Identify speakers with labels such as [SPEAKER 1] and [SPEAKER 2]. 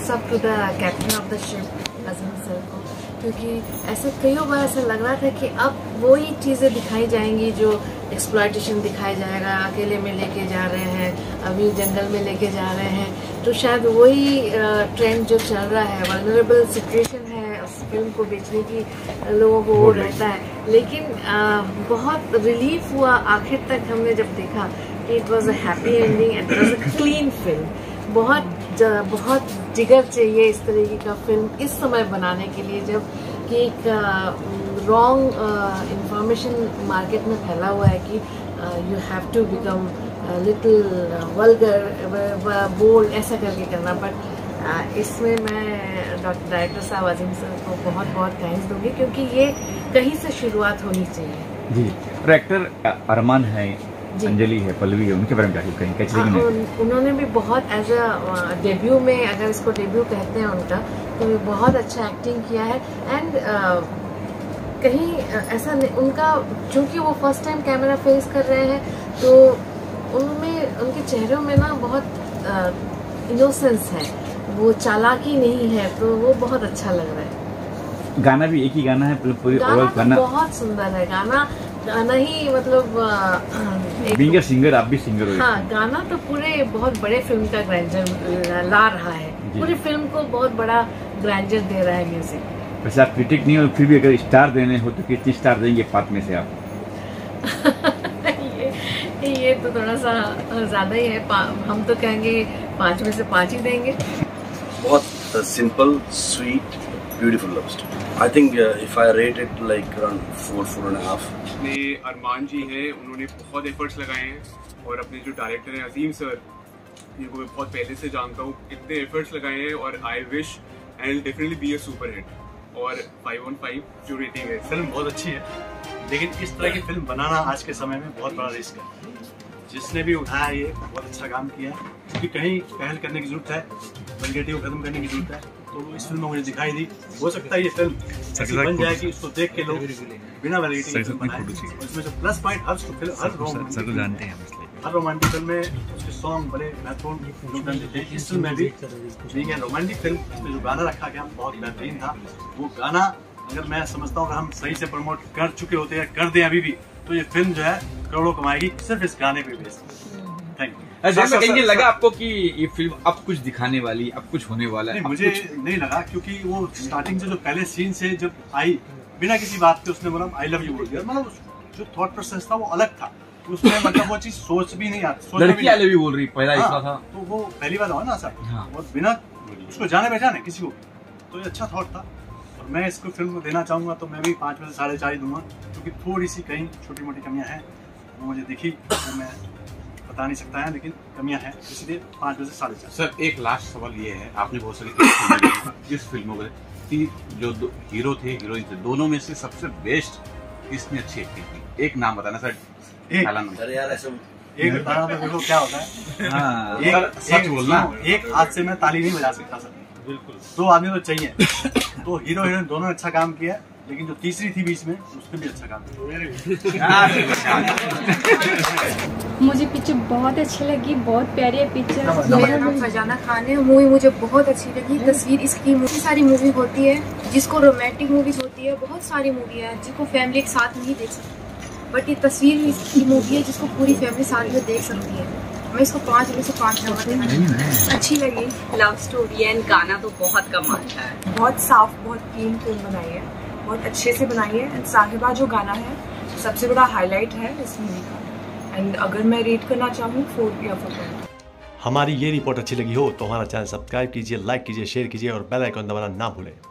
[SPEAKER 1] Hats up to the captain of the ship Azim sir को, क्योंकि ऐसे कई बार ऐसा लग रहा था कि अब वही चीज़ें दिखाई जाएंगी जो एक्सप्लॉयटेशन दिखाया जाएगा, अकेले में लेके जा रहे हैं, अभी जंगल में लेके जा रहे हैं, तो शायद वही ट्रेंड जो चल रहा है, वल्नरेबल सिचुएशन है उस फिल्म को बेचने की लोगों को वो रहता है। लेकिन बहुत रिलीफ हुआ आखिर तक हमने जब देखा कि it was a happy ending and it was a clean film. बहुत जिगर चाहिए इस तरीके का फिल्म इस समय बनाने के लिए, जब कि एक रॉन्ग इंफॉर्मेशन मार्केट में फैला हुआ है कि you have to become little vulgar bold, ऐसा करके करना। बट इसमें मैं डायरेक्टर साहब अजीम सर को बहुत बहुत थैंक्स दूंगी, क्योंकि ये कहीं से शुरुआत होनी चाहिए
[SPEAKER 2] जी। और एक्टर अरमान है, अंजलि है, पल्लवी है, उनके बारे में क्या कहें? कैसे
[SPEAKER 1] उन्होंने भी बहुत एज अ डेब्यू में, अगर इसको डेब्यू कहते हैं उनका, तो बहुत अच्छा एक्टिंग किया है। एंड कहीं ऐसा नहीं उनका, चूंकि वो फर्स्ट टाइम कैमरा फेस कर रहे हैं, तो उनमें उनके चेहरों में ना बहुत इनोसेंस है, वो चालाकी नहीं है, तो वो बहुत अच्छा लग रहा है।
[SPEAKER 2] गाना भी एक ही गाना है पूरी
[SPEAKER 1] गाना बहुत सुंदर है। गाना ही मतलब
[SPEAKER 2] बीइंग अ सिंगर, आप भी सिंगर हो।
[SPEAKER 1] हाँ, गाना तो पूरे बहुत बड़े फिल्म का ग्रैंडर ला रहा है, पूरी फिल्म को बहुत बड़ा ग्रैंडर दे रहा है म्यूजिक।
[SPEAKER 2] वैसे आप क्रिटिक नहीं हो, फिर भी अगर स्टार देने हो तो कितनी स्टार देंगे 5 में से आप?
[SPEAKER 1] ये तो थोड़ा सा ज्यादा ही है, हम तो कहेंगे 5 में से 5 ही देंगे।
[SPEAKER 3] बहुत simple, sweet, beautiful love story. I think if I rate it like around 4.5.
[SPEAKER 4] अपने अरमान जी हैं, उन्होंने बहुत एफर्ट्स लगाए हैं, और अपने जो डायरेक्टर हैं अजीम सर, जिनको मैं बहुत पहले से जानता हूँ, इतने एफर्ट्स लगाए हैं, और I wish and definitely be a super hit. और 5/5 जो रेटिंग है।
[SPEAKER 5] फिल्म बहुत अच्छी है, लेकिन इस तरह की फिल्म बनाना आज के समय में बहुत बड़ा रिस्क है। जिसने भी उठाया ये बहुत अच्छा काम किया है, क्योंकि कहीं पहल करने की जरूरत है, वल्गैरिटी को खत्म करने की जरूरत है। तो इस फिल्म में मुझे दिखाई दी, हो सकता है ये फिल्म ऐसी बन जाए कि इसको देख के लोग बिना वल्गैरिटी के फिल्म बनाएं। इसमें जो प्लस पॉइंट हर रोमांटिक फिल्म में उसके सॉन्ग बड़े महत्वपूर्ण योगदान देते हैं। इस फिल्म में भी रोमांटिक फिल्म, इसमें जो गाना रखा गया बहुत बेहतरीन था। वो गाना अगर मैं समझता हूँ अगर हम सही से प्रमोट कर चुके होते हैं, कर दें अभी भी, तो ये फिल्म जो है करोड़ों कमाएगी सिर्फ इस गाने पे बेस। Thank you.
[SPEAKER 2] जैसे कहेंगे लगा आपको कि ये फिल्म अब कुछ दिखाने वाली, अब कुछ होने वाला है?
[SPEAKER 5] मुझे नहीं लगा, क्योंकि वो स्टार्टिंग से जो पहले सीन से जब आई, बिना किसी बात के उसने बोला आई लव यू बोल दिया। मतलब जो थॉट प्रोसेस था वो अलग था, उसमें मतलब वो चीज सोच भी नहीं आती।
[SPEAKER 2] लड़की आई लव यू बोल रही पहला हिस्सा था,
[SPEAKER 5] तो वो पहली बार हुआ ना सर, और बिना उसको जाने पहचाने किसी को, तो ये अच्छा थॉट था। और मैं इसको फिल्म को देना चाहूंगा तो मैं भी 5 में से 4.5 दूंगा, क्योंकि थोड़ी सी कहीं छोटी मोटी कमियां हैं वो मुझे दिखी, तो मैं बता नहीं सकता है, लेकिन कमियां हैं, इसलिए 5 में से 4.5।
[SPEAKER 6] सर एक लास्ट सवाल ये है, आपने बहुत सारी इस फिल्मों में जो हीरो थे, हीरोइन थे, दोनों में से सबसे बेस्ट किसने अच्छी एक्टिंग की? एक नाम बताना सर।
[SPEAKER 3] अरे यार ऐसे
[SPEAKER 5] एक बताना तो देखो क्या होता है।
[SPEAKER 2] हाँ,
[SPEAKER 5] सच बोलना, एक हाथ से मैं ताली नहीं बजा सकता सर, बिल्कुल 2 आदमी तो चाहिए। तो हीरो हीरोइन दोनों अच्छा काम किया, लेकिन जो तीसरी थी बीच में उसने भी अच्छा काम किया।
[SPEAKER 7] मुझे पिक्चर बहुत अच्छी लगी, बहुत प्यारी है पिक्चर।
[SPEAKER 8] मेरा नाम फरजाना खान है। मूवी मुझे बहुत अच्छी लगी। तस्वीर इसकी, बहुत सारी मूवी होती है जिसको रोमांटिक मूवीज होती है, बहुत सारी मूवी है जिसको फैमिली एक साथ नहीं देख सकती, बट ये तस्वीर इसकी मूवी है जिसको पूरी फैमिली साथ में देख सकती है। मैं इसको 5 में से 5 नंबर देना। अच्छी लगी, लव स्टोरी है, गाना तो बहुत कमाल का है। बहुत साफ, बहुत क्लीन फिल्म बनाई है, बहुत अच्छे से बनाई है। एंड साहिबा जो गाना है सबसे बड़ा हाईलाइट है इस मूवी का। एंड अगर मैं रेट करना चाहूँ 4 या 4.
[SPEAKER 5] हमारी ये रिपोर्ट अच्छी लगी हो तो हमारा चैनल सब्सक्राइब कीजिए, लाइक कीजिए, शेयर कीजिए और बेल आइकन दबाना ना भूलें।